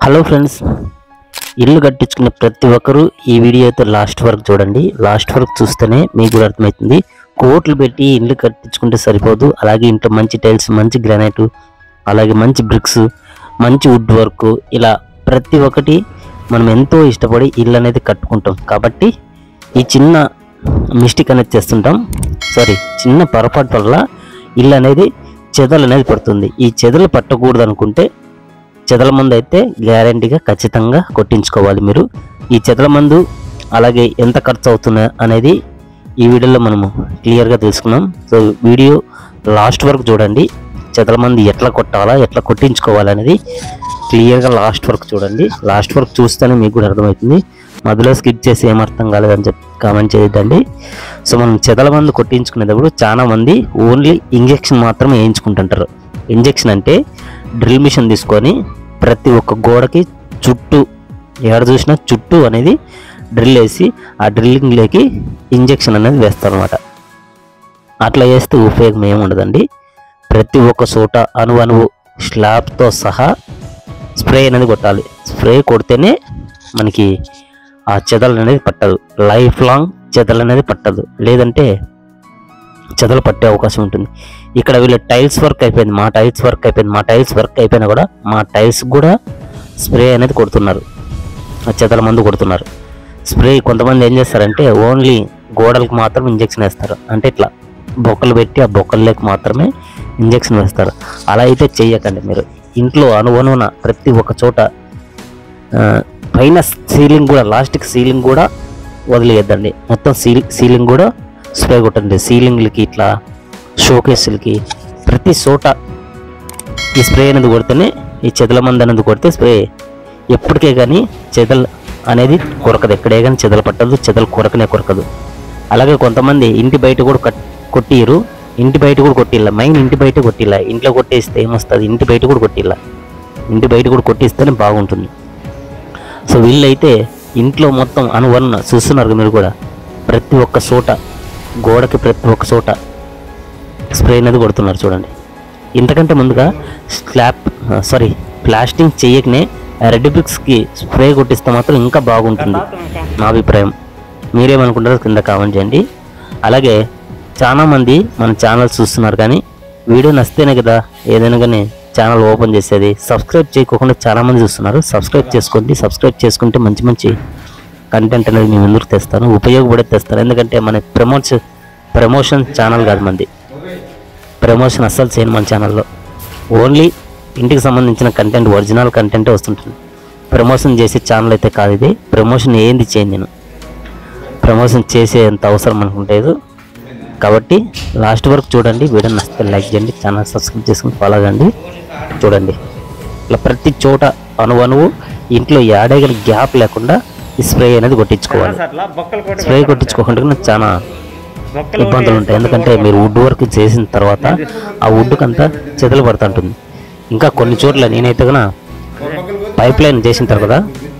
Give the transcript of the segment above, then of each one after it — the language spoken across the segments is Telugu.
హలో ఫ్రెండ్స్, ఇల్లు కట్టించుకునే ప్రతి ఒక్కరూ ఈ వీడియో అయితే లాస్ట్ వరకు చూడండి. లాస్ట్ వరకు చూస్తేనే మీకు కూడా అర్థమవుతుంది. కోట్లు పెట్టి ఇల్లు కట్టించుకుంటే సరిపోదు. అలాగే ఇంట్లో మంచి టైల్స్, మంచి గ్రానైట్, అలాగే మంచి బ్రిక్స్, మంచి వుడ్ వర్క్, ఇలా ప్రతి ఒక్కటి మనం ఎంతో ఇష్టపడి ఇల్లు అనేది కట్టుకుంటాం. కాబట్టి ఈ చిన్న మిస్టేక్ అనేది చేస్తుంటాం. చిన్న పొరపాటు వల్ల ఇల్లు అనేది చెదలు అనేది పడుతుంది. ఈ చెదలు పట్టకూడదు అనుకుంటే చెదల మందు అయితే గ్యారంటీగా ఖచ్చితంగా కొట్టించుకోవాలి మీరు. ఈ చెదల మందు అలాగే ఎంత ఖర్చు అవుతుంది అనేది ఈ వీడియోలో మనము క్లియర్గా తెలుసుకున్నాం. సో వీడియో లాస్ట్ వరకు చూడండి. చెదల మందు ఎట్లా కొట్టాలా, ఎట్లా కొట్టించుకోవాలనేది క్లియర్గా లాస్ట్ వరకు చూడండి. లాస్ట్ వరకు చూస్తేనే మీకు కూడా అర్థమవుతుంది. మధ్యలో స్కిప్ చేసి ఏమర్థం కాలేదని చెప్పి కామెంట్ చేయొద్దండి. సో మనం చెదల మందు కొట్టించుకునేటప్పుడు చాలా మంది ఓన్లీ ఇంజెక్షన్ మాత్రమే వేయించుకుంటుంటారు. ఇంజెక్షన్ అంటే డ్రిల్ మిషన్ తీసుకొని ప్రతి ఒక్క గోడకి చుట్టూ ఎక్కడ చూసినా చుట్టూ అనేది డ్రిల్ వేసి ఆ డ్రిల్లింగ్లోకి ఇంజెక్షన్ అనేది వేస్తారనమాట. అట్లా వేస్తే ఉపయోగం ఏముండదండి. ప్రతి ఒక్క చోట అణువు స్లాబ్తో సహా స్ప్రే అనేది కొట్టాలి. స్ప్రే కొడితేనే మనకి ఆ చెదలు అనేది పట్టదు. లైఫ్ లాంగ్ చెదలు అనేది పట్టదు, లేదంటే చెదలు పట్టే అవకాశం ఉంటుంది. ఇక్కడ వీళ్ళ టైల్స్ వర్క్ అయిపోయింది, మా టైల్స్ వర్క్ అయిపోయినా కూడా మా టైల్స్ కూడా స్ప్రే అనేది కొడుతున్నారు, చెదల మందు కొడుతున్నారు. స్ప్రే కొంతమంది ఏం చేస్తారంటే ఓన్లీ గోడలకు మాత్రం ఇంజెక్షన్ వేస్తారు. అంటే ఇట్లా బొక్కలు పెట్టి ఆ బొక్కల్లోకి మాత్రమే ఇంజెక్షన్ వేస్తారు. అలా అయితే చెయ్యకండి మీరు. ఇంట్లో అనువనున ప్రతి ఒక్క చోట పైన సీలింగ్ కూడా, లాస్ట్కి సీలింగ్ కూడా వదిలేయద్దండి. మొత్తం సీలింగ్ కూడా స్ప్రే కొట్టండి. సీలింగ్లకి, ఇట్లా షోకేసులకి, ప్రతి చోట ఈ స్ప్రే అనేది కొడితేనే, ఈ చెదల మందు అనేది కొడితే స్ప్రే ఎప్పటికే కానీ చెదలు అనేది కొరకదు. ఎక్కడే కానీ చెదలు పట్టదు, చెదలు కొరకదు. అలాగే కొంతమంది ఇంటి బయట కూడా కొట్టిరు. ఇంటి బయట కూడా కొట్టిల్ల, మెయిన్ ఇంటి బయట కొట్టిల్ల. ఇంట్లో కొట్టేస్తే ఏమొస్తుంది, ఇంటి బయట కూడా కొట్టిల్ల. ఇంటి బయట కూడా కొట్టిస్తేనే బాగుంటుంది. సో వీళ్ళైతే ఇంట్లో మొత్తం అనువన్న చూస్తున్నారు మీరు కూడా. ప్రతి ఒక్క చోట గోడకి ప్రతి ఒక్క చోట స్ప్రే అనేది కొడుతున్నారు చూడండి. ఇంతకంటే ముందుగా ప్లాస్టింగ్ చేయకనే రెడ్ బ్రిక్స్కి స్ప్రే కొట్టిస్తే మాత్రం ఇంకా బాగుంటుంది నా అభిప్రాయం. మీరేమనుకుంటారో కింద కామెంట్ చేయండి. అలాగే చాలామంది మన ఛానల్ చూస్తున్నారు, కానీ వీడియో నచ్చితేనే కదా ఏదైనా కానీ ఛానల్ ఓపెన్ చేసేది. సబ్స్క్రైబ్ చేయకుండా చాలామంది చూస్తున్నారు. సబ్స్క్రైబ్ చేసుకోండి. సబ్స్క్రైబ్ చేసుకుంటే మంచి కంటెంట్ అనేది మేము ముందుకు తెస్తాను, ఉపయోగపడే తెస్తాను. ఎందుకంటే మన ప్రమోషన్ ఛానల్ కాదు మంది. ప్రమోషన్ అస్సలు చేయను మన ఛానల్లో. ఓన్లీ ఇంటికి సంబంధించిన కంటెంట్, ఒరిజినల్ కంటెంటే వస్తుంటుంది. ప్రమోషన్ చేసే ఛానల్ అయితే కాదు ఇది. ప్రమోషన్ ఏంది చేయను నేను. ప్రమోషన్ చేసేంత అవసరం అనుకుంటలేదు. కాబట్టి లాస్ట్ వరకు చూడండి. వీడియో నచ్చితే లైక్ చేయండి, ఛానల్ సబ్స్క్రైబ్ చేసుకుని ఫాలో కండి. చూడండి, ఇట్లా ప్రతి చోట అణువు ఇంట్లో ఏడైన గ్యాప్ లేకుండా ఈ స్ప్రే అనేది కొట్టించుకోవాలి. స్ప్రే కొట్టించుకోకుండా చాలా ఇబ్బందులు ఉంటాయి. ఎందుకంటే మీరు వుడ్ వర్క్ చేసిన తర్వాత ఆ వుడ్కి అంతా చెదలు పడుతుంటుంది. ఇంకా కొన్ని చోట్ల నేనైతే కన్నా పైప్ లైన్ చేసిన తర్వాత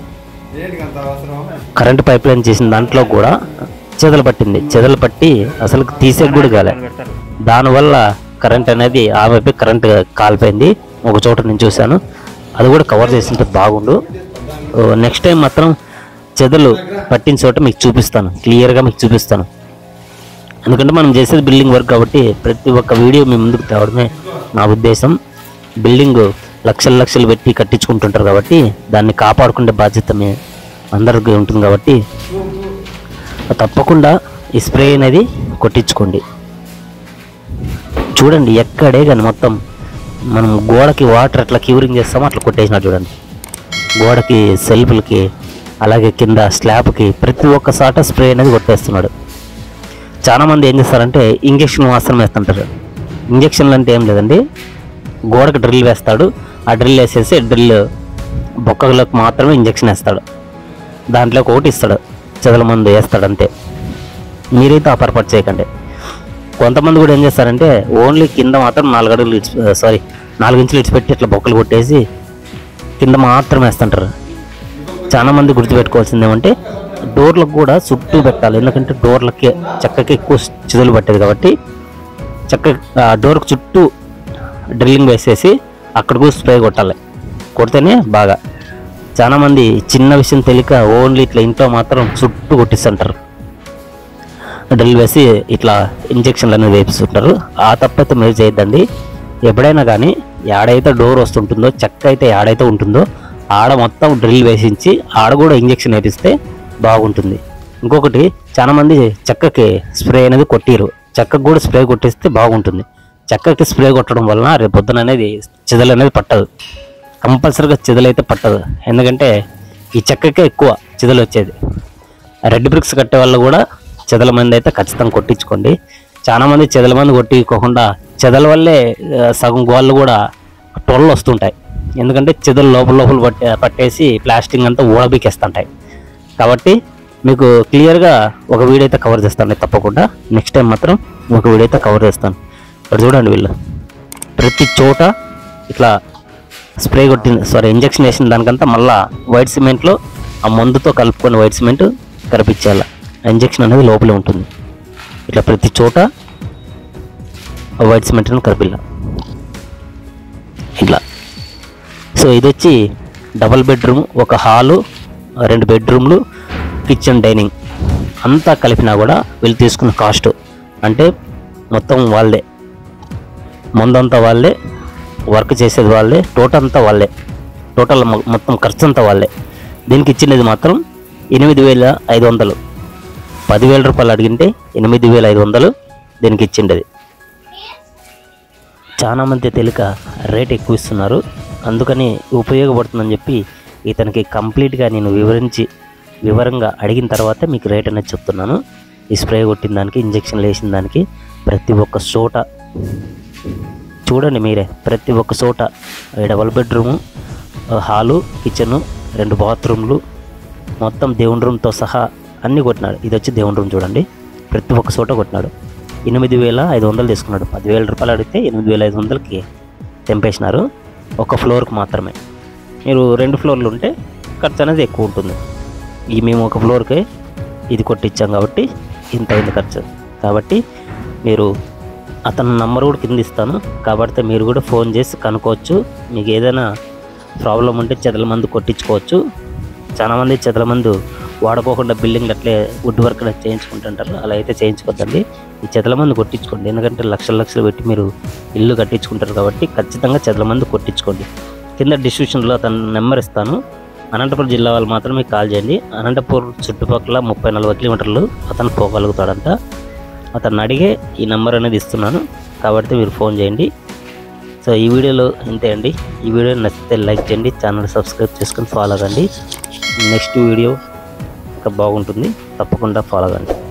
కరెంట్ పైప్ లైన్ చేసిన దాంట్లో కూడా చెదలు పట్టింది. చెదలు పట్టి అసలు తీసే కూడా కాలే. దానివల్ల కరెంట్ అనేది ఆమెపై కరెంట్ కాలిపోయింది. ఒక చోట నేను చూశాను. అది కూడా కవర్ చేసింటే బాగుండు. నెక్స్ట్ టైం మాత్రం చెదలు పట్టిన చోట మీకు చూపిస్తాను, క్లియర్గా మీకు చూపిస్తాను. ఎందుకంటే మనం చేసేది బిల్డింగ్ వర్క్ కాబట్టి ప్రతి ఒక్క వీడియో మీ ముందుకు తేవడమే నా ఉద్దేశం. బిల్డింగ్ లక్షలు పెట్టి కట్టించుకుంటుంటారు కాబట్టి దాన్ని కాపాడుకునే బాధ్యత అందరికీ ఉంటుంది. కాబట్టి తప్పకుండా ఈ స్ప్రే అనేది కొట్టించుకోండి. చూడండి, ఎక్కడే కానీ మొత్తం మనం గోడకి వాటర్ ఎట్లా క్యూరింగ్ చేస్తామో అట్లా కొట్టేసినా చూడండి. గోడకి, సెల్ఫ్లకి, అలాగే కింద స్లాబ్కి ప్రతి ఒక్క సాట స్ప్రే అనేది కొట్టేస్తున్నాడు. చాలామంది ఏం చేస్తారంటే ఇంజెక్షన్ మాత్రం వేస్తుంటారు. ఇంజెక్షన్లు అంటే ఏం లేదండి, గోడకి డ్రిల్ వేస్తాడు. ఆ డ్రిల్ వేసేసి డ్రిల్ బొక్కలకు మాత్రమే ఇంజెక్షన్ వేస్తాడు. దాంట్లోకి ఒకటి ఇస్తాడు, చెదల మందు వేస్తాడు అంతే. మీరైతే ఆ పొరపాటు చేయకండి. కొంతమంది కూడా ఏం చేస్తారంటే ఓన్లీ కింద మాత్రం 4 ఇంచులు ఇడిచిపెట్టి ఇట్లా బొక్కలు కొట్టేసి కింద మాత్రం వేస్తుంటారు. చాలామంది గుర్తుపెట్టుకోవాల్సింది ఏమంటే డోర్లకు కూడా చుట్టూ పెట్టాలి. ఎందుకంటే డోర్లకి చక్కకి ఎక్కువ చెదలు పట్టేది కాబట్టి చక్కగా డోర్కి చుట్టూ డ్రిల్లింగ్ వేసేసి అక్కడ కూడా స్ప్రే కొట్టాలి. కొడితేనే బాగా చాలామంది చిన్న విషయం తెలియక ఓన్లీ ఇట్లా ఇంట్లో మాత్రం చుట్టూ కొట్టిస్తుంటారు, డ్రిల్ వేసి ఇట్లా ఇంజక్షన్లు అనేది వేపిస్తుంటారు. ఆ తప్పైతే మీరు చేయొద్దండి. ఎప్పుడైనా కానీ ఏడైతే డోర్ వస్తుంటుందో, చెక్క అయితే ఏడైతే ఉంటుందో ఆడ మొత్తం డ్రిల్ వేసించి ఆడ కూడా ఇంజక్షన్ వేపిస్తే బాగుంటుంది. ఇంకొకటి, చాలామంది చెక్కకి స్ప్రే అనేది కొట్టిరు, చెక్కకు కూడా స్ప్రే కొట్టిస్తే బాగుంటుంది. చెక్కకి స్ప్రే కొట్టడం వలన రేపు పొద్దున అనేది చిదలు అనేది పట్టదు, కంపల్సరీగా చిదలు అయితే పట్టదు. ఎందుకంటే ఈ చెక్కకే ఎక్కువ చిదలు వచ్చేది. రెడ్ బ్రిక్స్ కట్టే వాళ్ళు కూడా చెదల మంది అయితే ఖచ్చితంగా కొట్టించుకోండి. చాలామంది చెదల మంది కొట్టించుకోకుండా చెదల వల్లే సగం గోళ్ళు కూడా టొల్లు వస్తుంటాయి. ఎందుకంటే చెదలు లోపల పట్టేసి ప్లాస్టింగ్ అంతా ఊడబీకేస్తుంటాయి. కాబట్టి మీకు క్లియర్గా ఒక వీడియో అయితే కవర్ చేస్తాను తప్పకుండా. నెక్స్ట్ టైం మాత్రం ఒక వీడియో అయితే కవర్ చేస్తాను. ఇక్కడ చూడండి, వీళ్ళు ప్రతి చోట ఇట్లా స్ప్రే ఇంజక్షన్ వేసిన దానికంతా మళ్ళీ వైట్ సిమెంట్లో ఆ మందుతో కలుపుకొని వైట్ సిమెంట్ కరిపించాలి. ఇంజక్షన్ అనేది లోపలే ఉంటుంది. ఇట్లా ప్రతి చోట వైట్ సిమెంట్ని కరిపిల్ల ఇట్లా. సో ఇది వచ్చి డబల్ బెడ్రూమ్, ఒక హాలు, 2 బెడ్రూమ్లు, కిచెన్, డైనింగ్ అంతా కలిపినా కూడా వీళ్ళు తీసుకున్న కాస్ట్ అంటే మొత్తం వాళ్ళే, మందంతా వాళ్ళే, వర్క్ చేసేది వాళ్ళే, టోటల్ మొత్తం ఖర్చు అంతా వాళ్ళే. దీనికి ఇచ్చినది మాత్రం 8,500. 10,000 రూపాయలు అడిగింటే 8,500 దీనికి ఇచ్చిండేది. చాలామంది తెలియక రేట్ ఎక్కువ ఇస్తున్నారు, అందుకని ఉపయోగపడుతుందని చెప్పి ఇతనికి కంప్లీట్గా నేను వివరంగా అడిగిన తర్వాత మీకు రేట్ అనేది చెప్తున్నాను. ఈ స్ప్రే కొట్టిన దానికి, ఇంజక్షన్లు వేసిన దానికి ప్రతి ఒక్క చోట చూడండి మీరే, ప్రతి ఒక్క చోట డబల్ బెడ్రూము, హాలు, కిచెను, 2 బాత్రూమ్లు, మొత్తం దేవుని రూమ్తో సహా అన్నీ కొట్టినాడు. ఇది వచ్చి దేవుని రూమ్ చూడండి, ప్రతి ఒక్క చోట కొట్టినాడు. 8,500 తీసుకున్నాడు. 10,000 రూపాయలు అడిగితే 8,500కి తెంపేసినారు. ఒక ఫ్లోర్కి మాత్రమే. మీరు 2 ఫ్లోర్లు ఉంటే ఖర్చు అనేది ఎక్కువ ఉంటుంది. మేము ఒక ఫ్లోర్కే ఇది కొట్టించాం కాబట్టి ఇంత అయింది ఖర్చు. కాబట్టి మీరు అతని నంబర్ కూడా కింద ఇస్తాను, కాబట్టి మీరు కూడా ఫోన్ చేసి కనుక్కోవచ్చు. మీకు ఏదైనా ప్రాబ్లం ఉంటే చెదల మందు కొట్టించుకోవచ్చు. చాలామంది చెదల మందు వాడుకోకుండా బిల్డింగ్ అట్లే వుడ్ వర్క్ చేయించుకుంటుంటారు, అలా అయితే చేయించుకోవద్దండి. ఈ చెదల మందు కొట్టించుకోండి, ఎందుకంటే లక్షలు పెట్టి మీరు ఇల్లు కట్టించుకుంటారు కాబట్టి ఖచ్చితంగా చెదల మందు కొట్టించుకోండి. కింద డిస్క్రిప్షన్లో అతని నెంబర్ ఇస్తాను. అనంతపురం జిల్లా వాళ్ళు మాత్రమే కాల్ చేయండి. అనంతపురం చుట్టుపక్కల 30-40 కిలోమీటర్లు అతను పోగలుగుతాడంట. అతన్ని అడిగే ఈ నెంబర్ అనేది ఇస్తున్నాను, కాబట్టి మీరు ఫోన్ చేయండి. సో ఈ వీడియోలో ఇంతే అండి. ఈ వీడియో నచ్చితే లైక్ చేయండి, ఛానల్ సబ్స్క్రైబ్ చేసుకొని ఫాలో అవ్వండి. నెక్స్ట్ వీడియో ఇంకా బాగుంటుంది, తప్పకుండా ఫాలో అవ్వండి.